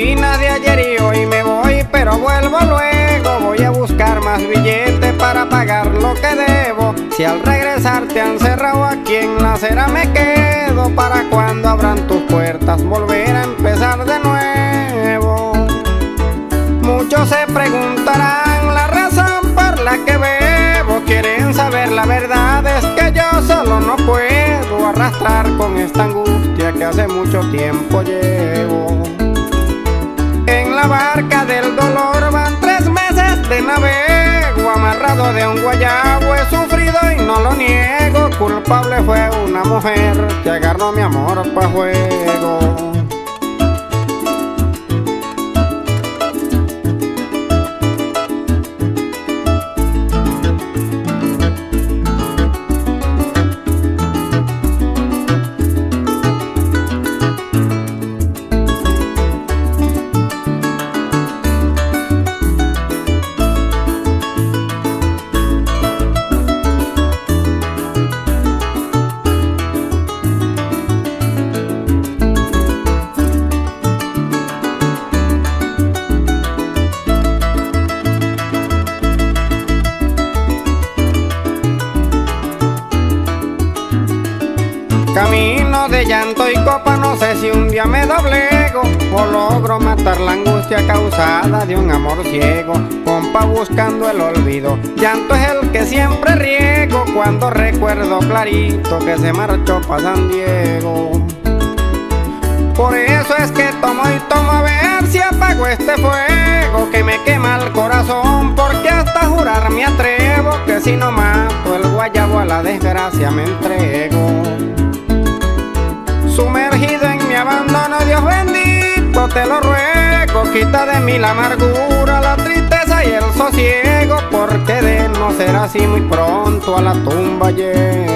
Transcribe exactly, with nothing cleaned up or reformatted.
rutina de ayer y hoy me voy, pero vuelvo luego. Voy a buscar más billetes para pagar lo que debo. Si al regresar te han cerrado aquí en la acera me quedo. ¿Para cuando abran tus puertas volver a empezar de nuevo? Muchos se preguntarán la razón por la que bebo. Quieren saber la verdad, es que yo solo no puedo arrastrar con esta angustia que hace mucho tiempo llevo. En la barca del dolor van tres meses de navego. Amarrado de un guayabo he sufrido y no lo niego. Culpable fue una mujer que agarró mi amor pa' juego. Camino de llanto y copa, no sé si un día me doblego o logro matar la angustia causada de un amor ciego. Compa, buscando el olvido, llanto es el que siempre riego cuando recuerdo clarito que se marchó pa' San Diego. Por eso es que tomo y tomo a ver si apago este fuego que me quema el corazón, porque hasta jurar me atrevo que si no mato el guayabo a la desgracia me entrego. Sumergido en mi abandono, Dios bendito, te lo ruego, quita de mí la amargura, la tristeza y el sosiego, porque de no ser así muy pronto a la tumba llego.